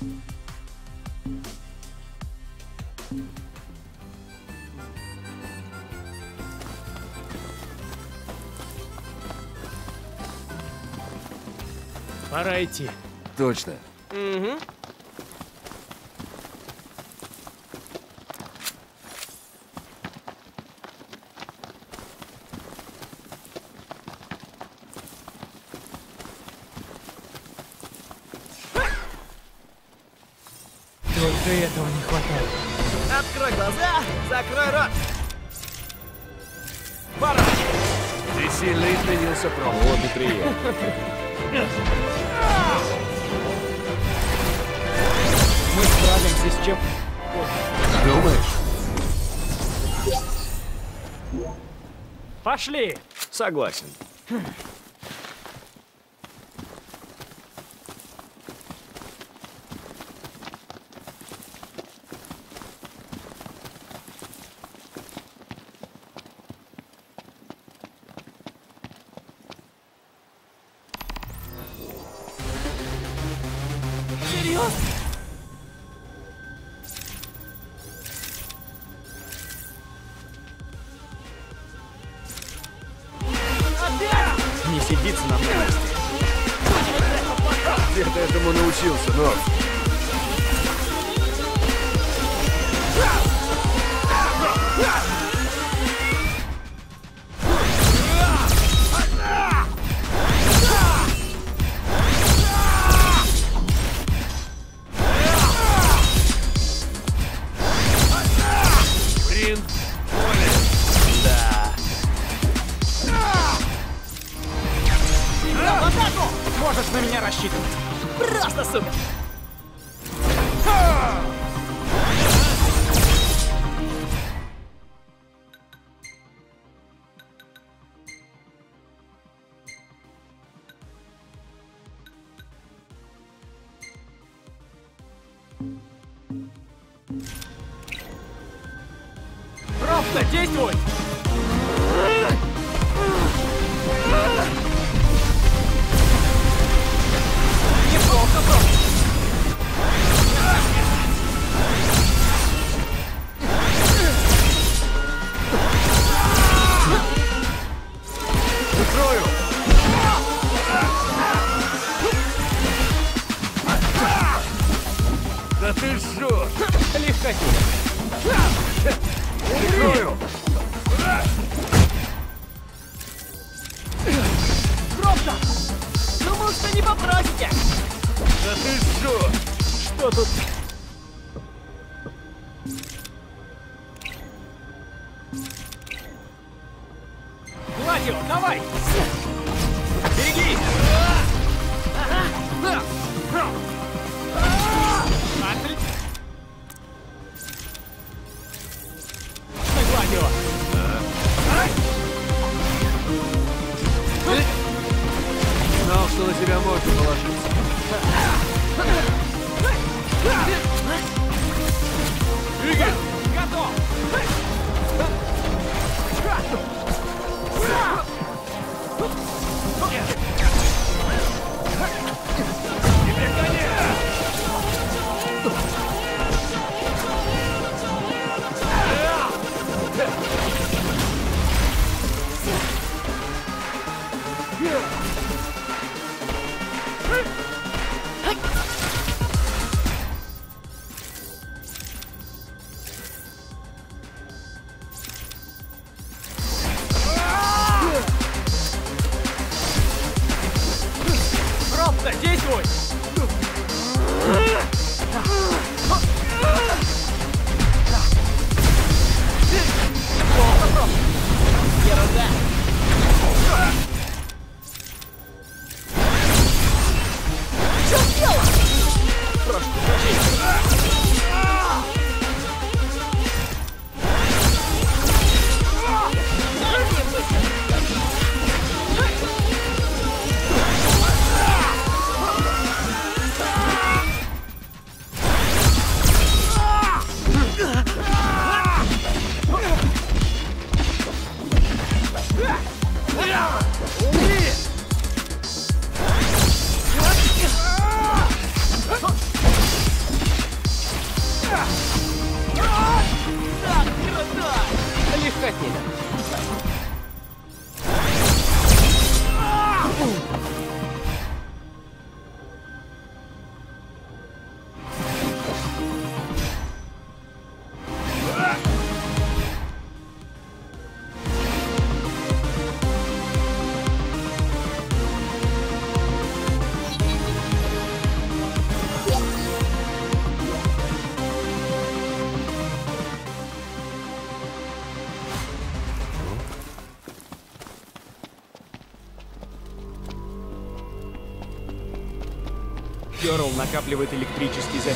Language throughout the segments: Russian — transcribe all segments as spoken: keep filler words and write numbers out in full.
Пора идти. Точно. Угу. Только этого не хватает. Открой глаза, закрой рот. Пора. Ты сильно изменился, Про. Вот и приехал. Мы справимся с чем... Думаешь? Пошли! Согласен. Не сидится нам на месте. Где ты этому научился, но... Блин. Можешь на меня рассчитывать. Просто супер. Просто действуй! Неплохо, просто. Прикрою! Да ты шо? Легкотень. Прикрою! Просто. Думал, что не попросите. Да ты шо? Что тут? Гладио, давай! Беги! Отли- Гладио! Знал, что на тебя можно положиться. Двигай! Готов! Тебе конец! Просто действуй! Ерунда. В чем дело? Прошу прощения. Перл накапливает электрический заряд.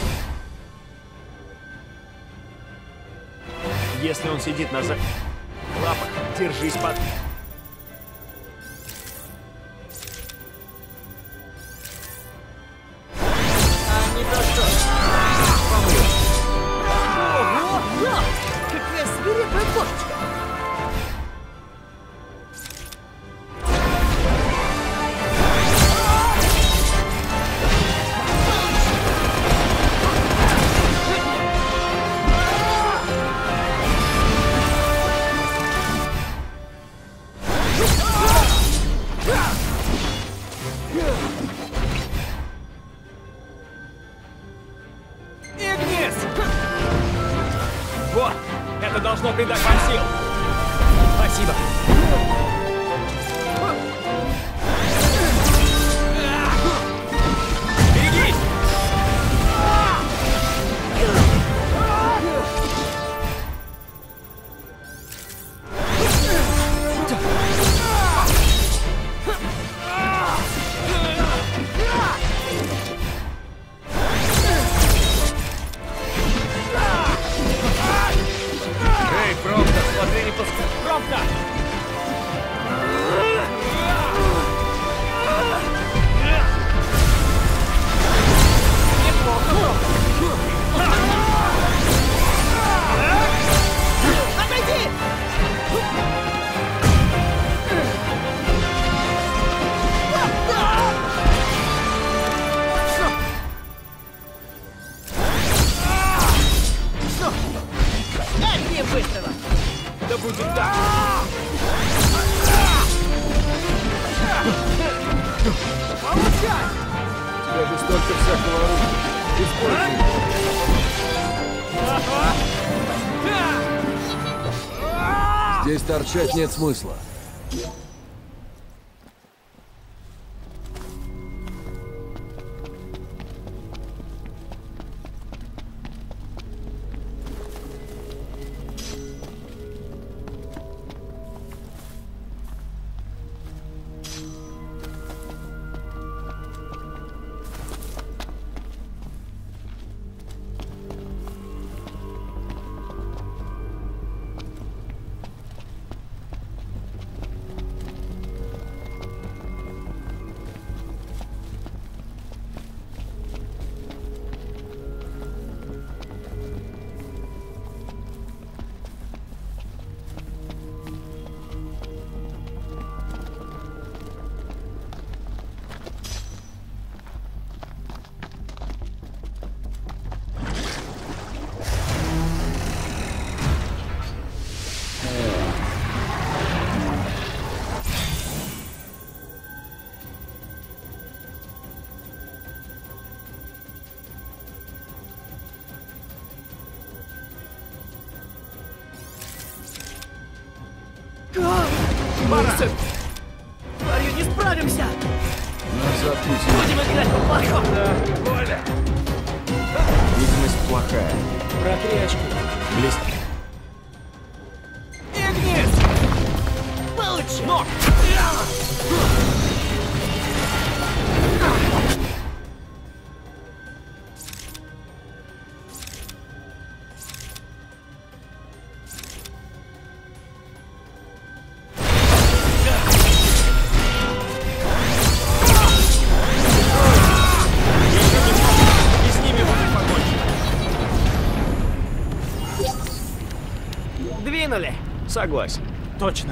Если он сидит на за... лапах, держись под... А не то что. Ого! Да! Какая свирепая кошечка! Игнис! Вот! Это должно придать вам сил! Спасибо! Берегись! Эй, Промта, смотри, не пускай. Промта! Отойди! Одни выстрела! Да будет так! Получай! У тебя же столько всякого оружия. Используй. Здесь торчать нет смысла. Марсен! Тварью не справимся! Назад путь. Будем играть по плохому! Коля! Видимость плохая. Протри очки. Близко. Игнис! Получи! Ног! И с ними будет покончено. Двинули! Согласен. Точно.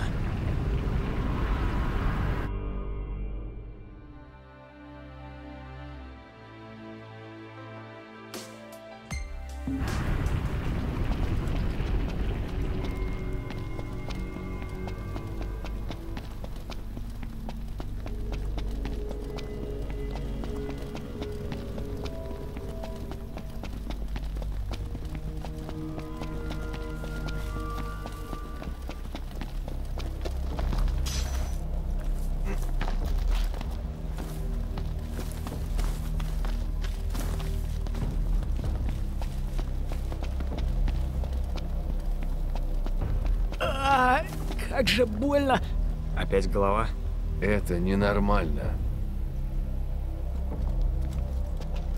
А, как же больно. Опять голова. Это ненормально.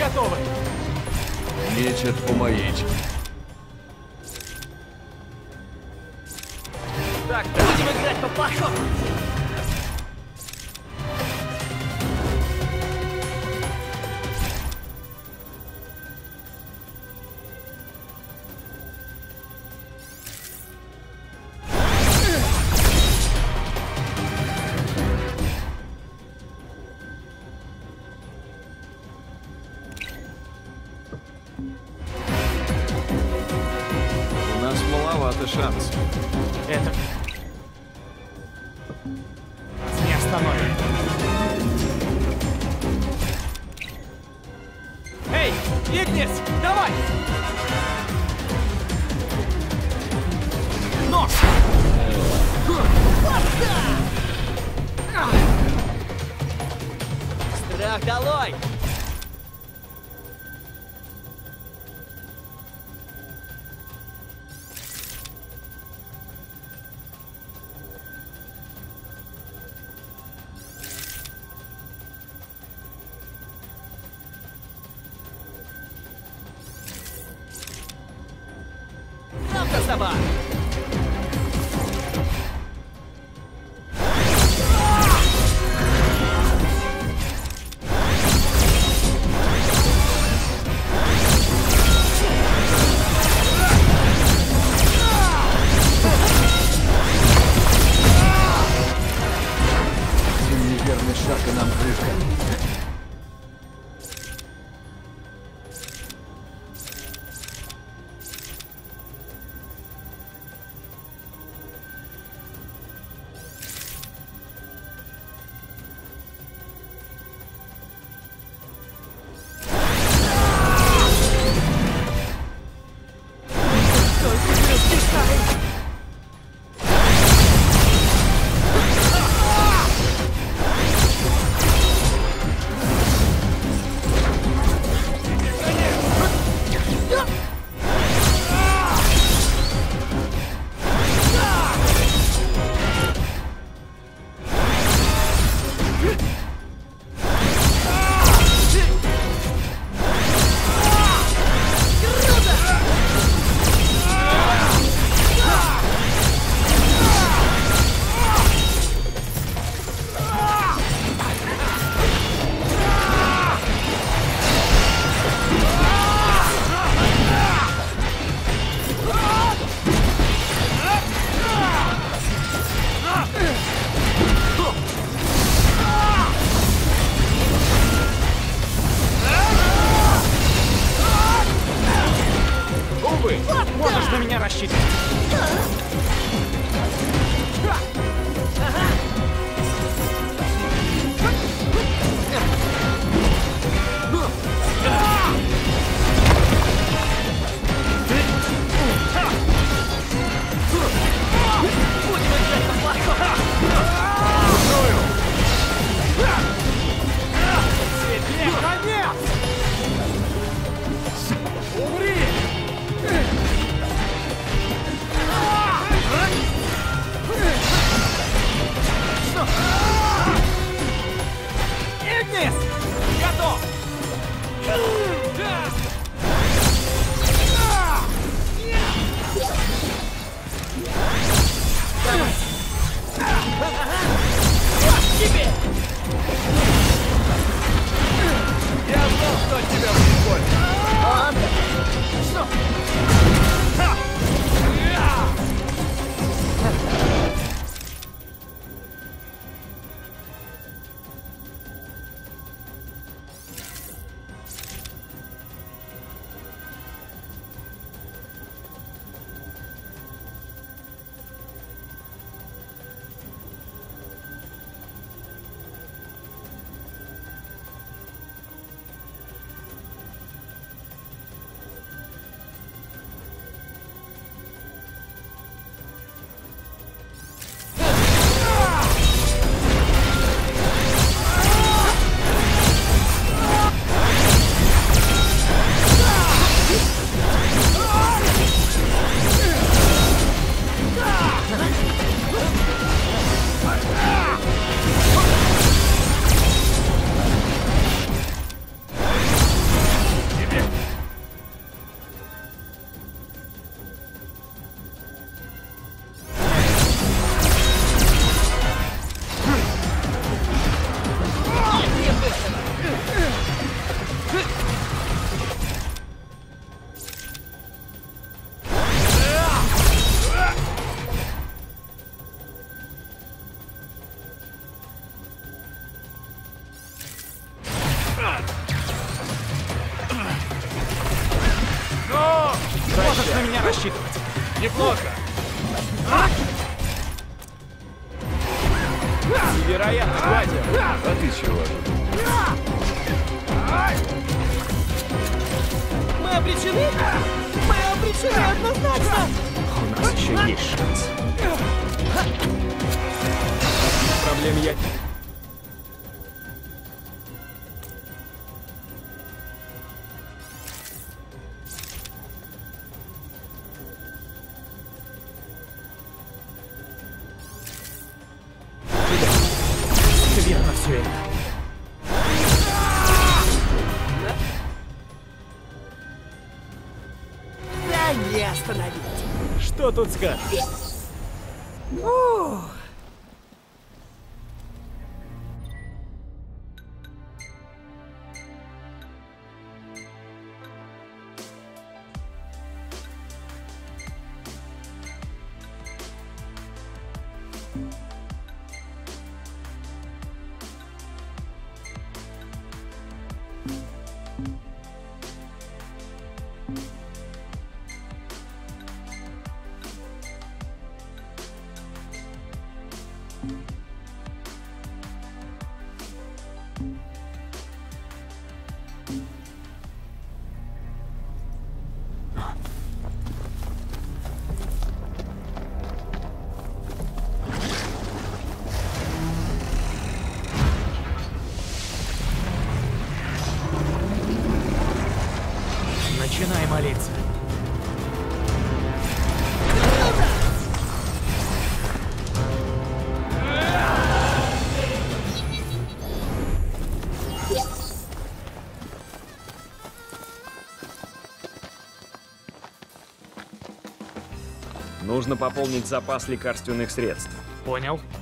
готовы. Мечет помоить. Так, Будем играть по-плохому. У нас маловато шансов. это... Нас не остановит. Эй, Игнис, давай! Нож! Страх долой! Правда, собак! ты чего? Мы обречены? Мы обречены однозначно! У нас еще есть шанс. Проблем я... Верно все это. Да не остановить! Что тут скажешь? Ух. Начинай молиться. Нужно пополнить запас лекарственных средств. Понял.